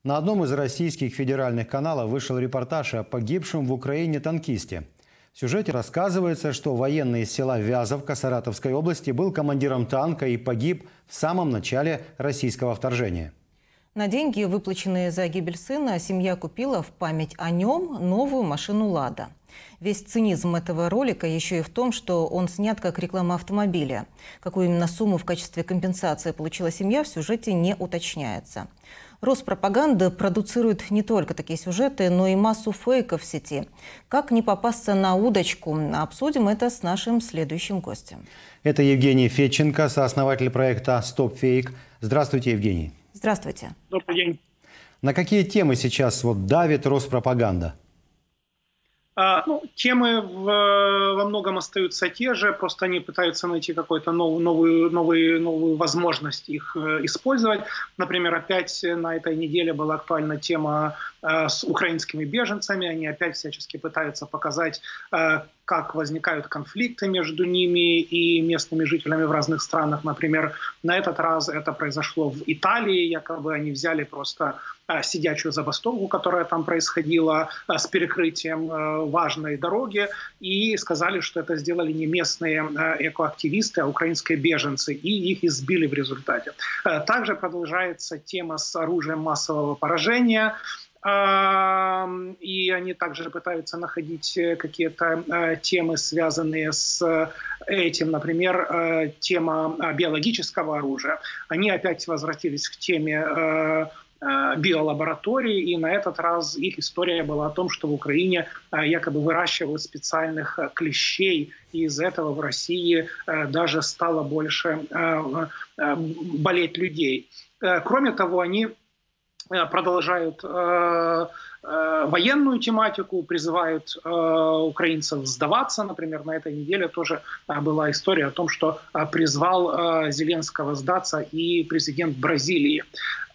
На одном из российских федеральных каналов вышел репортаж о погибшем в Украине танкисте. В сюжете рассказывается, что военный из села Вязовка Саратовской области был командиром танка и погиб в самом начале российского вторжения. На деньги, выплаченные за гибель сына, семья купила в память о нем новую машину «Лада». Весь цинизм этого ролика еще и в том, что он снят как реклама автомобиля. Какую именно сумму в качестве компенсации получила семья, в сюжете не уточняется. Роспропаганда продуцирует не только такие сюжеты, но и массу фейков в сети. Как не попасться на удочку? Обсудим это с нашим следующим гостем. Это Евгений Федченко, сооснователь проекта «Стоп Фейк». Здравствуйте, Евгений. Здравствуйте. Добрый день. На какие темы сейчас давит Роспропаганда? Темы во многом остаются те же, просто они пытаются найти какую-то новую возможность их использовать. Например, опять на этой неделе была актуальна тема с украинскими беженцами. Они опять всячески пытаются показать, как возникают конфликты между ними и местными жителями в разных странах. Например, на этот раз это произошло в Италии. Якобы они взяли просто сидячую забастовку, которая там происходила, с перекрытием важной дороги, и сказали, что это сделали не местные экоактивисты, а украинские беженцы, и их избили в результате. Также продолжается тема с оружием массового поражения, и они также пытаются находить какие-то темы, связанные с этим. Например, тема биологического оружия. Они опять возвратились к теме биолаборатории, и на этот раз их история была о том, что в Украине якобы выращивают специальных клещей, и из этого в России даже стало больше болеть людей. Кроме того, они продолжают военную тематику, призывают украинцев сдаваться. Например, на этой неделе тоже была история о том, что призвал Зеленского сдаться и президент Бразилии.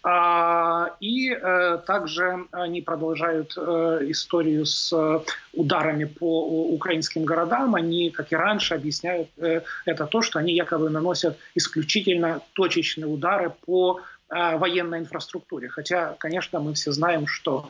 И также они продолжают историю с ударами по украинским городам. Они, как и раньше, объясняют это то, что они якобы наносят исключительно точечные удары по военной инфраструктуре. Хотя, конечно, мы все знаем, что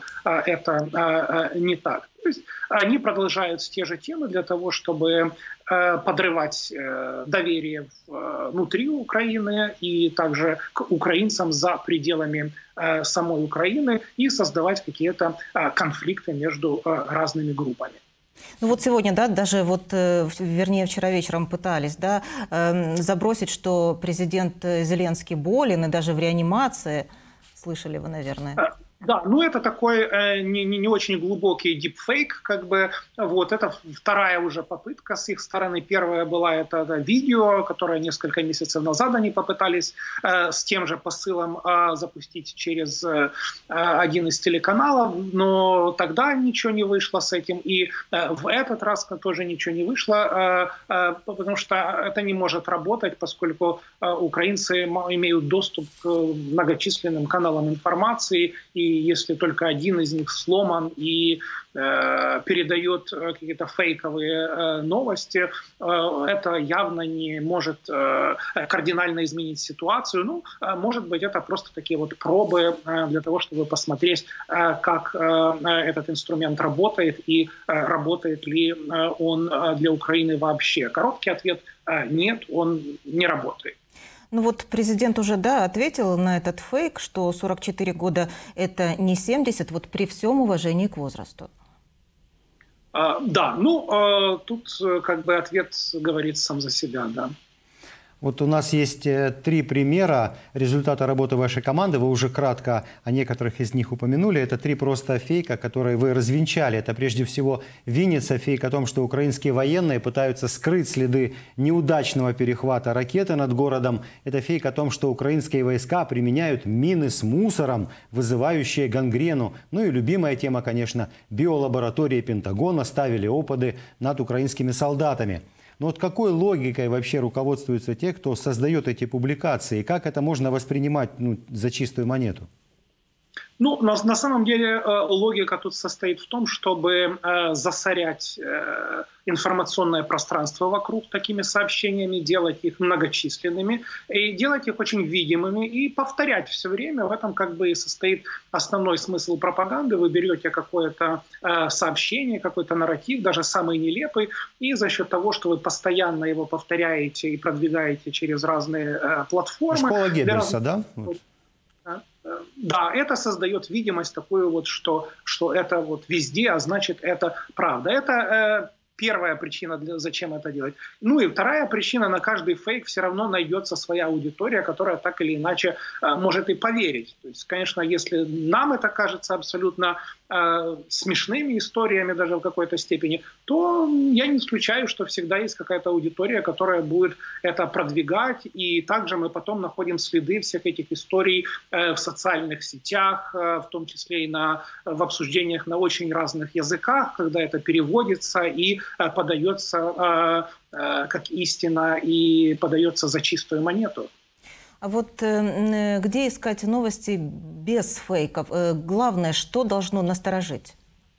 это не так. То есть они продолжают те же темы для того, чтобы подрывать доверие внутри Украины и также к украинцам за пределами самой Украины и создавать какие-то конфликты между разными группами. Ну вот сегодня, даже вернее, вчера вечером пытались, забросить, что президент Зеленский болен и даже в реанимации. Слышали вы, наверное. Да, это такой не очень глубокий дипфейк, это вторая уже попытка с их стороны. Первая была это видео, которое несколько месяцев назад они попытались с тем же посылом запустить через один из телеканалов, но тогда ничего не вышло с этим, и в этот раз тоже ничего не вышло, потому что это не может работать, поскольку украинцы имеют доступ к многочисленным каналам информации, и если только один из них сломан и передает какие-то фейковые новости, это явно не может кардинально изменить ситуацию. Может быть, это просто такие пробы для того, чтобы посмотреть, как этот инструмент работает и работает ли он для Украины вообще. Короткий ответ – нет, он не работает. Президент уже, ответил на этот фейк, что 44 года – это не 70, при всем уважении к возрасту. Тут ответ говорит сам за себя, да. Вот у нас есть 3 примера результата работы вашей команды. Вы уже кратко о некоторых из них упомянули. Это 3 просто фейка, которые вы развенчали. Это прежде всего Винница, фейк о том, что украинские военные пытаются скрыть следы неудачного перехвата ракеты над городом. Это фейк о том, что украинские войска применяют мины с мусором, вызывающие гангрену. И любимая тема, конечно, биолаборатории Пентагона ставили опыты над украинскими солдатами. Но какой логикой вообще руководствуются те, кто создает эти публикации? И как это можно воспринимать за чистую монету? Ну, на самом деле логика тут состоит в том, чтобы засорять информационное пространство вокруг такими сообщениями, делать их многочисленными и делать их очень видимыми и повторять все время. В этом как бы и состоит основной смысл пропаганды. Вы берете какое-то сообщение, какой-то нарратив, даже самый нелепый, и за счет того, что вы постоянно его повторяете и продвигаете через разные платформы. Школа Геббельса, да? Да, это создает видимость такую вот, что это вот везде, а значит это правда. Это первая причина, зачем это делать. Ну и вторая причина: на каждый фейк все равно найдется своя аудитория, которая так или иначе может и поверить. То есть, конечно, если нам это кажется абсолютно смешными историями даже в какой-то степени, то я не исключаю, что всегда есть какая-то аудитория, которая будет это продвигать. И также мы потом находим следы всех этих историй в социальных сетях, в том числе и в обсуждениях на очень разных языках, когда это переводится и подается как истина и подается за чистую монету. А вот где искать новости без фейков? Главное, что должно насторожить?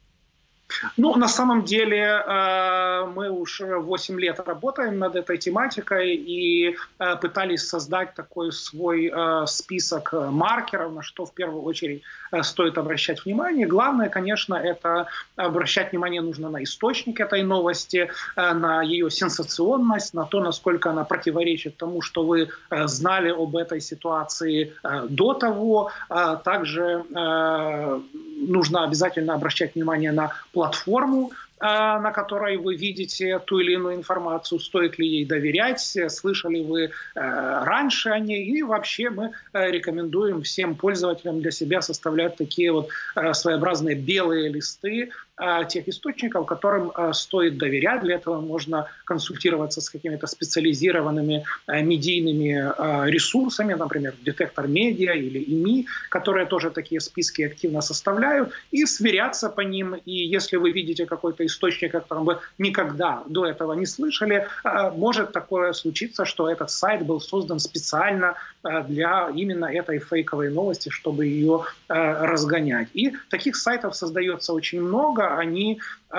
Ну, на самом деле, мы уже 8 лет работаем над этой тематикой и пытались создать такой свой список маркеров, на что в первую очередь стоит обращать внимание. Главное, конечно, это обращать внимание нужно на источник этой новости, на ее сенсационность, на то, насколько она противоречит тому, что вы знали об этой ситуации до того. Также нужно обязательно обращать внимание на платформу, на которой вы видите ту или иную информацию, стоит ли ей доверять, слышали вы раньше о ней. И вообще мы рекомендуем всем пользователям для себя составлять такие вот своеобразные белые листы тех источников, которым стоит доверять. Для этого можно консультироваться с какими-то специализированными медийными ресурсами, например, Детектор Медиа или ИМИ, которые тоже такие списки активно составляют, и сверяться по ним. И если вы видите какой-то источник, о котором вы никогда до этого не слышали, может такое случиться, что этот сайт был создан специально для именно этой фейковой новости, чтобы ее разгонять. И таких сайтов создается очень много. Они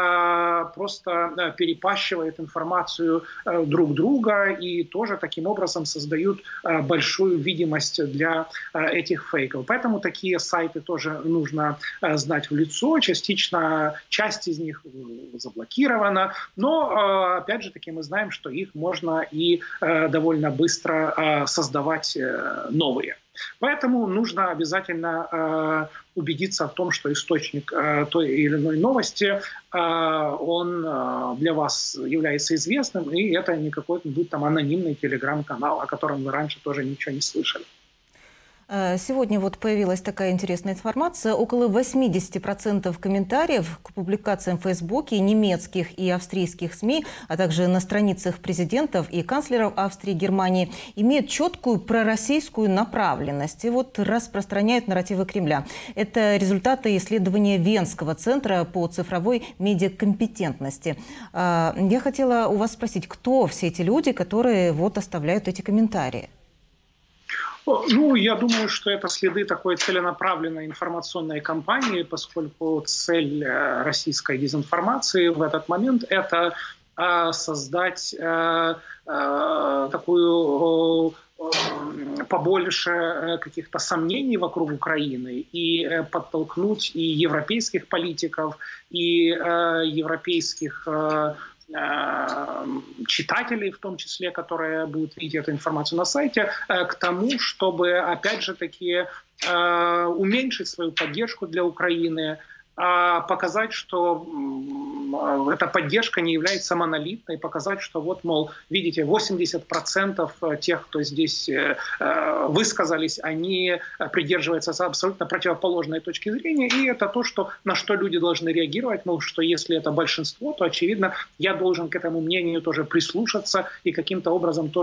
просто перепащивают информацию друг друга и тоже таким образом создают большую видимость для этих фейков. Поэтому такие сайты тоже нужно знать в лицо. Часть из них заблокирована, но опять же таки мы знаем, что их можно и довольно быстро создавать новые. Поэтому нужно обязательно убедиться в том, что источник той или иной новости, он для вас является известным, и это не какой-то там анонимный телеграм-канал, о котором вы раньше тоже ничего не слышали. Сегодня вот появилась такая интересная информация. Около 80% комментариев к публикациям в Фейсбуке немецких и австрийских СМИ, а также на страницах президентов и канцлеров Австрии и Германии имеют четкую пророссийскую направленность и вот распространяют нарративы Кремля. Это результаты исследования Венского центра по цифровой медиакомпетентности. Я хотела у вас спросить, кто все эти люди, которые вот оставляют эти комментарии? Ну, я думаю, что это следы такой целенаправленной информационной кампании, поскольку цель российской дезинформации в этот момент – это создать такую побольше каких-то сомнений вокруг Украины и подтолкнуть и европейских политиков, и европейских читателей, в том числе, которые будут видеть эту информацию на сайте, к тому, чтобы, опять же таки, уменьшить свою поддержку для Украины, показать, что эта поддержка не является монолитной, показать, что вот, мол, видите, 80% тех, кто здесь высказались, они придерживаются абсолютно противоположной точки зрения, и это то, на что люди должны реагировать, мол, что если это большинство, то, очевидно, я должен к этому мнению тоже прислушаться и каким-то образом тоже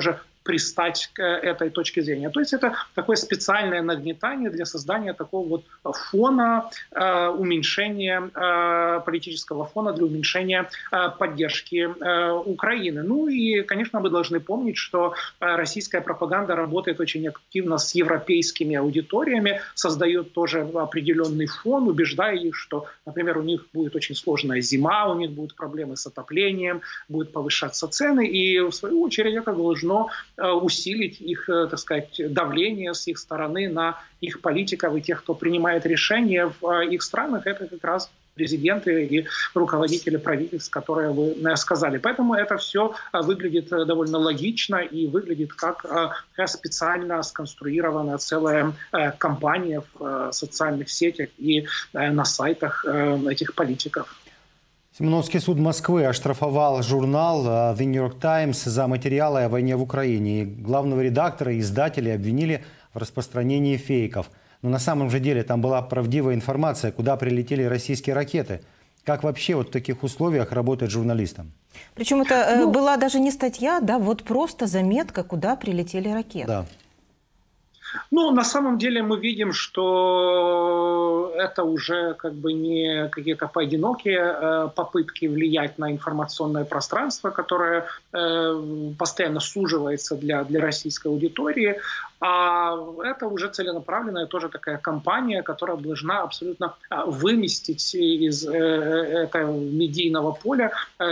пристать к этой точке зрения. То есть это такое специальное нагнетание для создания такого вот фона, уменьшения политического фона для уменьшения поддержки Украины. Ну и, конечно, мы должны помнить, что российская пропаганда работает очень активно с европейскими аудиториями, создает тоже определенный фон, убеждая их, что, например, у них будет очень сложная зима, у них будут проблемы с отоплением, будут повышаться цены, и в свою очередь это должно усилить их, так сказать, давление с их стороны на их политиков и тех, кто принимает решения в их странах. Это как раз президенты и руководители правительств, которые вы сказали. Поэтому это все выглядит довольно логично и выглядит как специально сконструированная целая кампания в социальных сетях и на сайтах этих политиков. Симоновский суд Москвы оштрафовал журнал The New York Times за материалы о войне в Украине. И главного редактора и издателей обвинили в распространении фейков. Но на самом же деле там была правдивая информация, куда прилетели российские ракеты. Как вообще вот в таких условиях работать журналистам? Причем это была даже не статья, да, вот просто заметка, куда прилетели ракеты. Да. Ну, на самом деле мы видим, что это уже как бы не какие-то поодинокие попытки влиять на информационное пространство, которое постоянно суживается для российской аудитории, а это уже целенаправленная тоже такая кампания, которая должна абсолютно выместить из этого медийного поля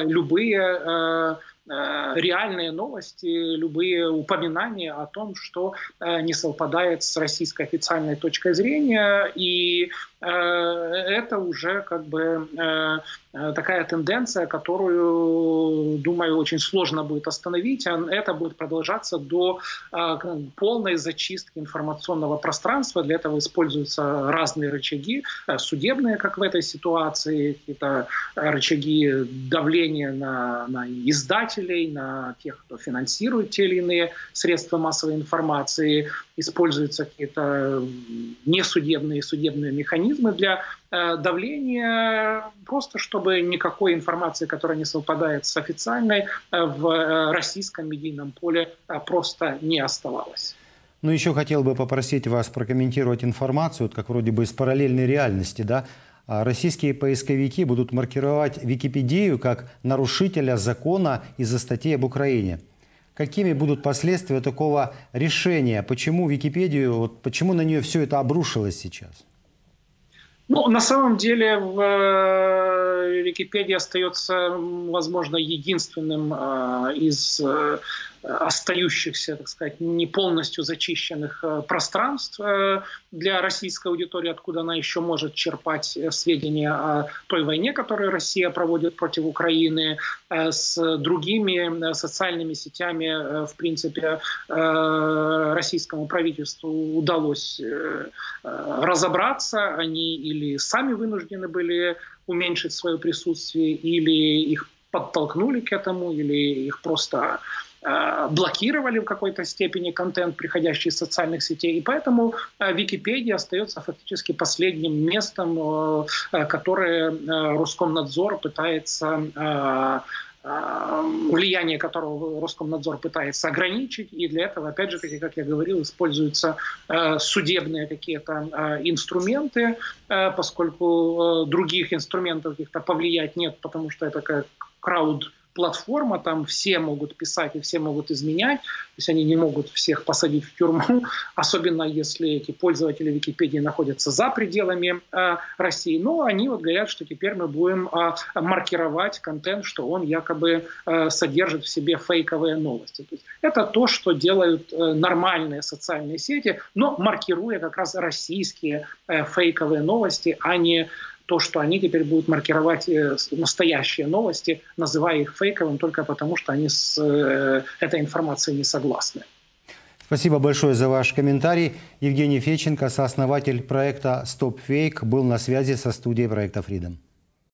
любые реальные новости, любые упоминания о том, что не совпадает с российской официальной точкой зрения. И это уже как бы такая тенденция, которую, думаю, очень сложно будет остановить. Это будет продолжаться до полной зачистки информационного пространства. Для этого используются разные рычаги, судебные, как в этой ситуации, какие-то рычаги давления на издателей, на тех, кто финансирует те или иные средства массовой информации. Используются какие-то несудебные, судебные механизмы для давления, просто чтобы никакой информации, которая не совпадает с официальной, в российском медийном поле просто не оставалось. Ну, еще хотел бы попросить вас прокомментировать информацию, как вроде бы из параллельной реальности, да? Российские поисковики будут маркировать Википедию как нарушителя закона из-за статьи об Украине. Какими будут последствия такого решения? Почему Википедию, почему на нее все это обрушилось сейчас? Ну, на самом деле Википедия остается, возможно, единственным из остающихся, так сказать, не полностью зачищенных пространств для российской аудитории, откуда она еще может черпать сведения о той войне, которую Россия проводит против Украины. С другими социальными сетями, в принципе, российскому правительству удалось разобраться. Они или сами вынуждены были уменьшить свое присутствие, или их подтолкнули к этому, или их просто блокировали в какой-то степени контент, приходящий из социальных сетей. И поэтому Википедия остается фактически последним местом, которое Роскомнадзор пытается, влияние которого Роскомнадзор пытается ограничить. И для этого, опять же, как я говорил, используются судебные какие-то инструменты, поскольку других инструментов каких-то повлиять нет, потому что это как крауд-платформа, там все могут писать и все могут изменять, то есть они не могут всех посадить в тюрьму, особенно если эти пользователи Википедии находятся за пределами России. Но они вот говорят, что теперь мы будем маркировать контент, что он якобы содержит в себе фейковые новости. То есть это то, что делают нормальные социальные сети, но маркируя как раз российские фейковые новости, а не то, что они теперь будут маркировать настоящие новости, называя их фейковым только потому, что они с этой информацией не согласны. Спасибо большое за ваш комментарий. Евгений Федченко, сооснователь проекта «Стоп Фейк», был на связи со студией проекта Freedom.